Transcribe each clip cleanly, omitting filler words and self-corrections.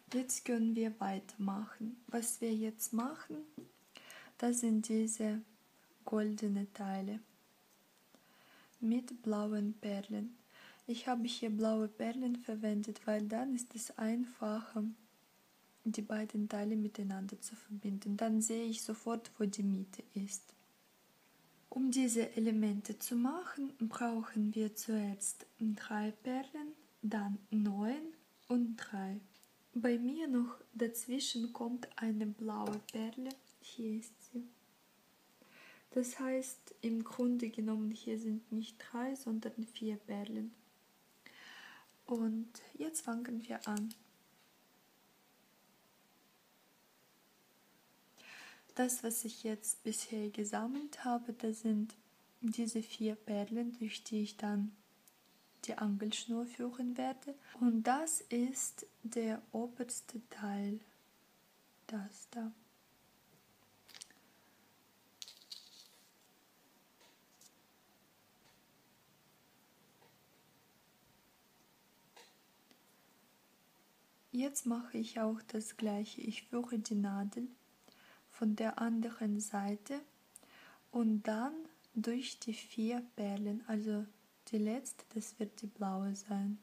Jetzt können wir weitermachen. Was wir jetzt machen, das sind diese goldenen Teile mit blauen Perlen. Ich habe hier blaue Perlen verwendet, weil dann ist es einfacher, die beiden Teile miteinander zu verbinden. Dann sehe ich sofort, wo die Mitte ist. Um diese Elemente zu machen, brauchen wir zuerst 3 Perlen, dann 9 und 3. Bei mir noch dazwischen kommt eine blaue Perle. Hier ist sie. Das heißt, im Grunde genommen, hier sind nicht 3, sondern 4 Perlen. Und jetzt fangen wir an. Das, was ich jetzt bisher gesammelt habe, das sind diese 4 Perlen, durch die ich dann die Angelschnur führen werde. Und das ist der oberste Teil, das da. Jetzt mache ich auch das gleiche. Ich führe die Nadel von der anderen Seite und dann durch die 4 Perlen, also die letzte, das wird die blaue sein.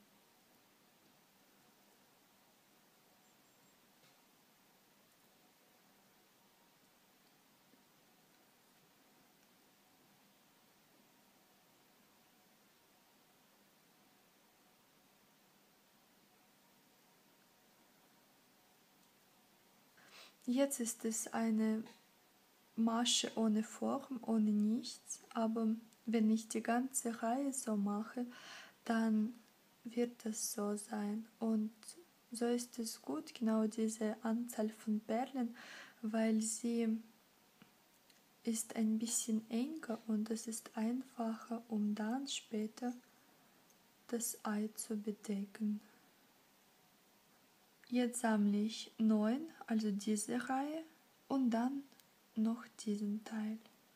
Jetzt ist es eine Masche ohne Form, ohne nichts, aber wenn ich die ganze Reihe so mache, dann wird das so sein. Und so ist es gut, genau diese Anzahl von Perlen, weil sie ist ein bisschen enger und es ist einfacher, um dann später das Ei zu bedecken. Jetzt sammle ich 9, also diese Reihe, und dann noch diesen Teil.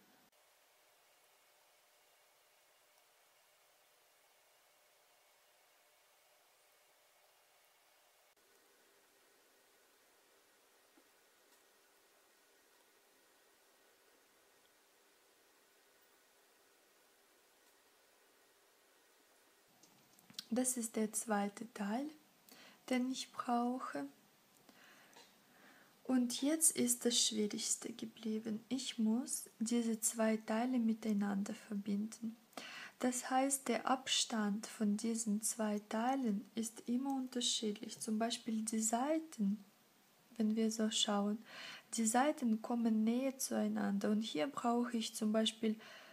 Das ist der zweite Teil, den ich brauche. Und jetzt ist das Schwierigste geblieben. Ich muss diese 2 Teile miteinander verbinden. Das heißt, der Abstand von diesen 2 Teilen ist immer unterschiedlich. Zum Beispiel die Seiten, wenn wir so schauen, die Seiten kommen näher zueinander. Und hier brauche ich zum Beispiel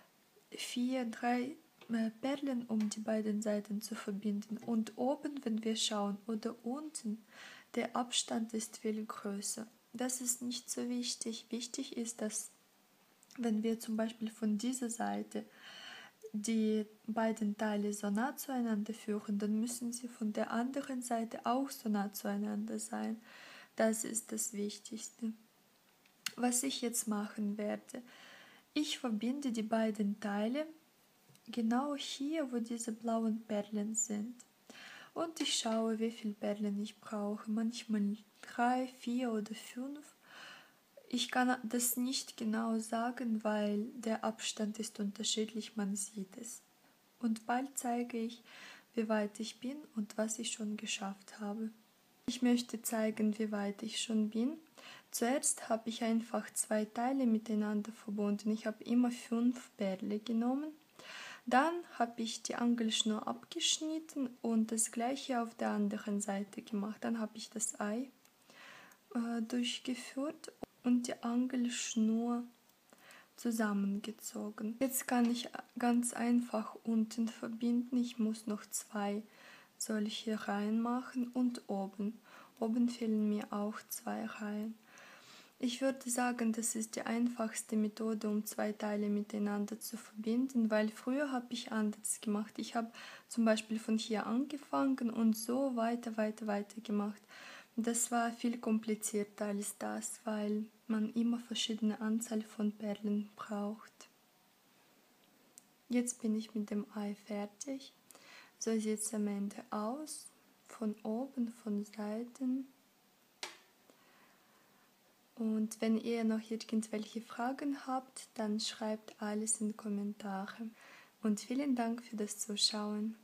4, 3 Perlen, um die beiden Seiten zu verbinden. Und oben, wenn wir schauen, oder unten, der Abstand ist viel größer. Das ist nicht so wichtig. Wichtig ist, dass wenn wir zum Beispiel von dieser Seite die beiden Teile so nah zueinander führen, dann müssen sie von der anderen Seite auch so nah zueinander sein. Das ist das Wichtigste. Was ich jetzt machen werde, ich verbinde die beiden Teile genau hier, wo diese blauen Perlen sind. Und ich schaue, wie viele Perlen ich brauche. Manchmal 3, 4 oder 5. Ich kann das nicht genau sagen, weil der Abstand ist unterschiedlich, man sieht es. Und bald zeige ich, wie weit ich bin und was ich schon geschafft habe. Ich möchte zeigen, wie weit ich schon bin. Zuerst habe ich einfach 2 Teile miteinander verbunden. Ich habe immer 5 Perlen genommen. Dann habe ich die Angelschnur abgeschnitten und das gleiche auf der anderen Seite gemacht. Dann habe ich das Ei durchgeführt und die Angelschnur zusammengezogen. Jetzt kann ich ganz einfach unten verbinden. Ich muss noch 2 solche Reihen machen und oben. Oben fehlen mir auch 2 Reihen. Ich würde sagen, das ist die einfachste Methode, um 2 Teile miteinander zu verbinden, weil früher habe ich anders gemacht. Ich habe zum Beispiel von hier angefangen und so weiter gemacht. Das war viel komplizierter als das, weil man immer verschiedene Anzahl von Perlen braucht. Jetzt bin ich mit dem Ei fertig. So sieht es am Ende aus, von oben, von Seiten. Und wenn ihr noch irgendwelche Fragen habt, dann schreibt alles in die Kommentare. Und vielen Dank für das Zuschauen.